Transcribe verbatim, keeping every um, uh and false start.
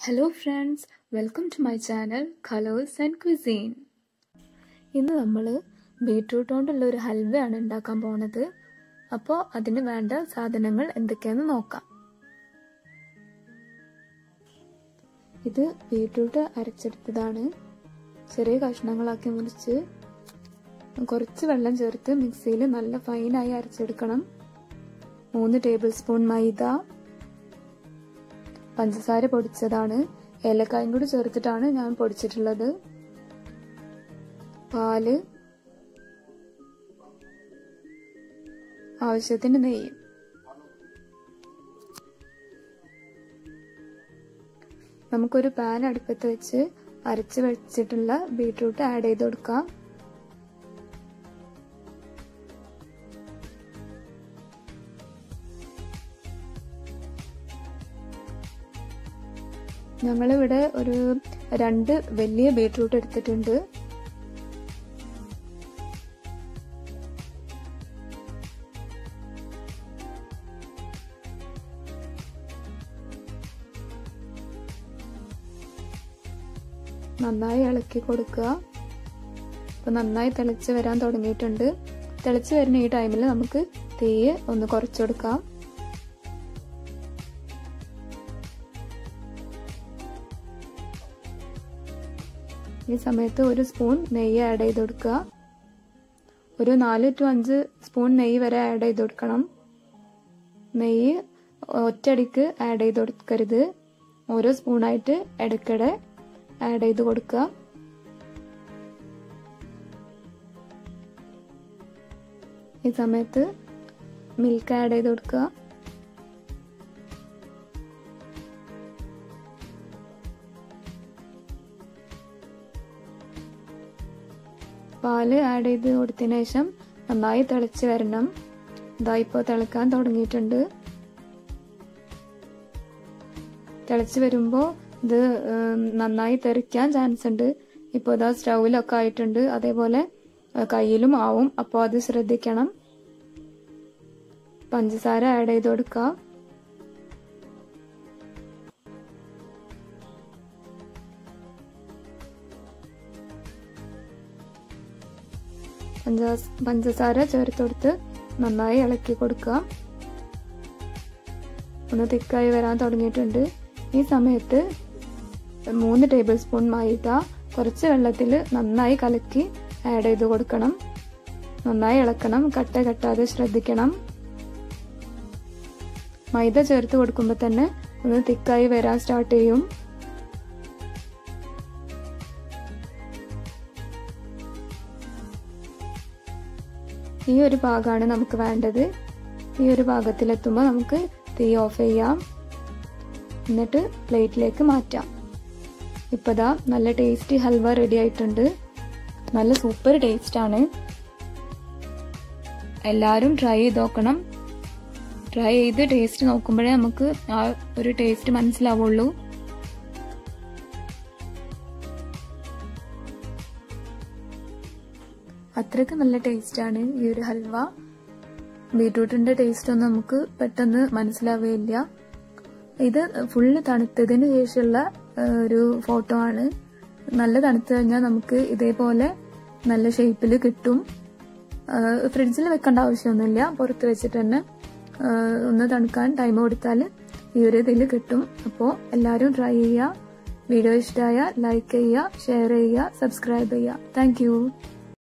Hello friends, welcome to my channel Colors and Cuisine. ഇന്ന് നമ്മൾ beetroot കൊണ്ടുള്ള ഒരു ഹൽവയാണ് ഉണ്ടാക്കാൻ പോകുന്നത്. അപ്പോൾ അതിന് വേണ്ട സാധനങ്ങൾ എന്തൊക്കെയാണെന്ന് നോക്കാം. ഇത് ബീട്രൂട്ട് അരച്ചെടുത്തതാണ്. ചെറിയ കഷ്ണങ്ങളാക്കി മുറിച്ച് കുറച്ച് വെള്ളം ചേർത്ത് മിക്സിയിൽ നല്ല ഫൈനായി അരച്ചെടുക്കണം. മൂന്ന് ടേബിൾ സ്പൂൺ മൈദ, പഞ്ചസാര പൊടിച്ചതാണ്, ഏലക്കായും കൂടി ചേർത്തിട്ടാണ് ഞാൻ പൊടിച്ചിട്ടുള്ളത്, പാല്, ആവശ്യത്തിന് നെയ്യ്. നമുക്കൊരു പാൻ അടുപ്പത്ത് വെച്ച് അരച്ച് വെച്ചിട്ടുള്ള ബീട്രൂട്ട് ആഡ് ചെയ്ത് കൊടുക്കാം. ഞങ്ങളിവിടെ ഒരു രണ്ട് വലിയ ബീട്രൂട്ട് എടുത്തിട്ടുണ്ട്. നന്നായി ഇളക്കി കൊടുക്കുക. ഇപ്പൊ നന്നായി തിളച്ച് വരാൻ തുടങ്ങിയിട്ടുണ്ട്. തിളച്ച് വരുന്ന ഈ ടൈമിൽ നമുക്ക് തീ ഒന്ന് കുറച്ചു കൊടുക്കാം. ഈ സമയത്ത് ഒരു സ്പൂൺ നെയ്യ് ആഡ് ചെയ്ത് കൊടുക്കുക. ഒരു നാല് ടു അഞ്ച് സ്പൂൺ നെയ്യ് വരെ ആഡ് ചെയ്ത് കൊടുക്കണം. നെയ്യ് ഒറ്റയടിക്ക് ആഡ് ചെയ്ത് കൊടുക്കരുത്. ഓരോ സ്പൂണായിട്ട് ഇടയ്ക്കിടെ ആഡ് ചെയ്ത് കൊടുക്കുക. ഈ സമയത്ത് മിൽക്ക് ആഡ് ചെയ്ത് കൊടുക്കുക. പാല് ആഡ് ചെയ്ത് കൊടുത്തതിന് ശേഷം നന്നായി തിളച്ച് വരണം. ഇതാ ഇപ്പോൾ തിളക്കാൻ തുടങ്ങിയിട്ടുണ്ട്. തിളച്ച് വരുമ്പോൾ ഇത് നന്നായി തെറിക്കാൻ ചാൻസ് ഉണ്ട്. ഇപ്പോൾ ഇതാ സ്റ്റൗവിലൊക്കെ ആയിട്ടുണ്ട്, അതേപോലെ കയ്യിലും ആവും. അപ്പോൾ അത് ശ്രദ്ധിക്കണം. പഞ്ചസാര ആഡ് ചെയ്ത് കൊടുക്കുക. പഞ്ചസാര ചേർത്ത് കൊടുത്ത് നന്നായി ഇളക്കി കൊടുക്കുക. ഒന്ന് തിക്കായി വരാൻ തുടങ്ങിയിട്ടുണ്ട്. ഈ സമയത്ത് മൂന്ന് ടേബിൾ സ്പൂൺ മൈദ കുറച്ച് വെള്ളത്തിൽ നന്നായി കലക്കി ആഡ് ചെയ്ത് കൊടുക്കണം. നന്നായി ഇളക്കണം, കട്ട കെട്ടാതെ ശ്രദ്ധിക്കണം. മൈദ ചേർത്ത് കൊടുക്കുമ്പോൾ തന്നെ ഒന്ന് തിക്കായി വരാൻ സ്റ്റാർട്ട് ചെയ്യും. ഈ ഒരു ഭാഗമാണ് നമുക്ക് വേണ്ടത്. ഈ ഒരു ഭാഗത്തിലെത്തുമ്പോൾ നമുക്ക് തീ ഓഫ് ചെയ്യാം. എന്നിട്ട് പ്ലേറ്റിലേക്ക് മാറ്റാം. ഇപ്പതാ നല്ല ടേസ്റ്റി ഹൽവ റെഡി ആയിട്ടുണ്ട്. നല്ല സൂപ്പർ ടേസ്റ്റ് ആണ്. എല്ലാവരും ട്രൈ ചെയ്ത് നോക്കണം. ട്രൈ ചെയ്ത് ടേസ്റ്റ് നോക്കുമ്പോഴേ നമുക്ക് ആ ഒരു ടേസ്റ്റ് മനസ്സിലാവുള്ളൂ. അത്രയ്ക്ക് നല്ല ടേസ്റ്റ് ആണ് ഈ ഒരു ഹൽവ. ബീട്രൂട്ടിന്റെ ടേസ്റ്റ് ഒന്നും നമുക്ക് പെട്ടെന്ന് മനസ്സിലാവുകയില്ല. ഇത് ഫുള്ള് തണുത്തതിന് ശേഷമുള്ള ഒരു ഫോട്ടോ ആണ്. നല്ല തണുത്തു കഴിഞ്ഞാൽ നമുക്ക് ഇതേപോലെ നല്ല ഷേപ്പിൽ കിട്ടും. ഫ്രിഡ്ജിൽ വെക്കേണ്ട ആവശ്യമൊന്നുമില്ല. പുറത്ത് വെച്ചിട്ട് തന്നെ ഒന്ന് തണുക്കാൻ ടൈം കൊടുത്താൽ ഈ ഒരു ഇതിൽ കിട്ടും. അപ്പോൾ എല്ലാവരും ട്രൈ ചെയ്യുക. വീഡിയോ ഇഷ്ടമായ ലൈക്ക് ചെയ്യുക, ഷെയർ ചെയ്യുക, സബ്സ്ക്രൈബ് ചെയ്യുക. താങ്ക്